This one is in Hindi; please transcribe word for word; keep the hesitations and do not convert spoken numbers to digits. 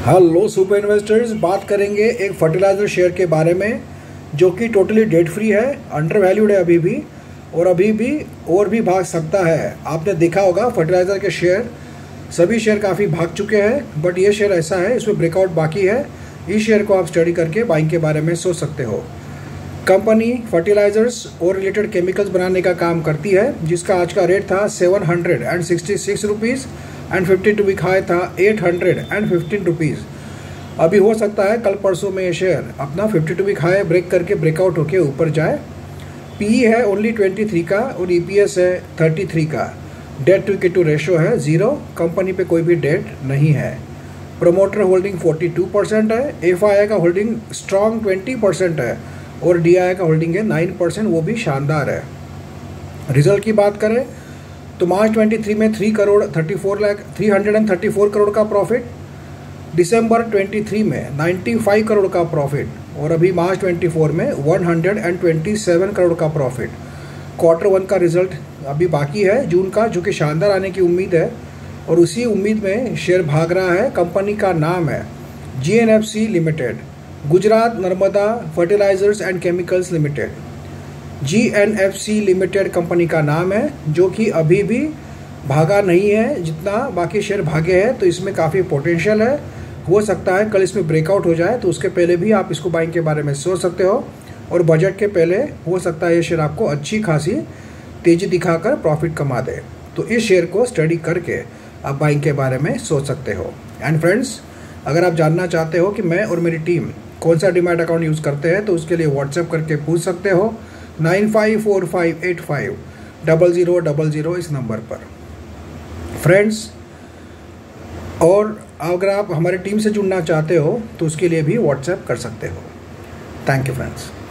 हेलो सुपर इन्वेस्टर्स, बात करेंगे एक फर्टिलाइज़र शेयर के बारे में जो कि टोटली डेट फ्री है, अंडर वैल्यूड है अभी भी और अभी भी और भी भाग सकता है। आपने देखा होगा फर्टिलाइज़र के शेयर, सभी शेयर काफ़ी भाग चुके हैं, बट ये शेयर ऐसा है इसमें ब्रेकआउट बाकी है। इस शेयर को आप स्टडी करके बाइंग के बारे में सोच सकते हो। कंपनी फर्टिलाइज़र्स और रिलेटेड केमिकल्स बनाने का काम करती है, जिसका आज का रेट था seven hundred and sixty six rupees and fifty two week high था eight hundred and fifteen rupees. अभी हो सकता है कल परसों में ये शेयर अपना fifty two week high break करके ब्रेकआउट होके ऊपर जाए। पीई है ओनली ट्वेंटी थ्री का और ईपीएस है थर्टी थ्री का। डेट टू इक्विटी रेशो है ज़ीरो। कंपनी पे कोई भी डेट नहीं है। Promoter holding forty two percent है। एफआईआई का होल्डिंग स्ट्रॉन्ग ट्वेंटी परसेंट है और डीआई का होल्डिंग है नाइन परसेंट, वो भी शानदार है। रिजल्ट की बात करें तो मार्च तेईस में three crore thirty four lakh three hundred and thirty four crore का प्रॉफिट, दिसंबर तेईस में पचानवे करोड़ का प्रॉफिट और अभी मार्च चौबीस में एक सौ सत्ताईस करोड़ का प्रॉफिट। क्वार्टर वन का रिजल्ट अभी बाकी है जून का, जो कि शानदार आने की उम्मीद है और उसी उम्मीद में शेयर भाग रहा है। कंपनी का नाम है GNFC limited, Gujarat Narmada fertilisers and chemicals limited. GNFC limited company का नाम है, जो कि अभी भी भागा नहीं है जितना बाकी शेयर भागे हैं, तो इसमें काफ़ी पोटेंशियल है। हो सकता है कल इसमें ब्रेकआउट हो जाए, तो उसके पहले भी आप इसको बाइंग के बारे में सोच सकते हो और बजट के पहले हो सकता है ये शेयर आपको अच्छी खासी तेज़ी दिखाकर प्रॉफिट कमा दे। तो इस शेयर को स्टडी करके आप बाइंग के बारे में सोच सकते हो। एंड फ्रेंड्स, अगर आप जानना चाहते हो कि मैं और मेरी टीम कौन सा डीमैट अकाउंट यूज़ करते हैं, तो उसके लिए व्हाट्सएप करके पूछ सकते हो nine five four five eight five double zero double zero इस नंबर पर। फ्रेंड्स, और अगर आप हमारी टीम से जुड़ना चाहते हो तो उसके लिए भी व्हाट्सएप कर सकते हो। Thank you friends.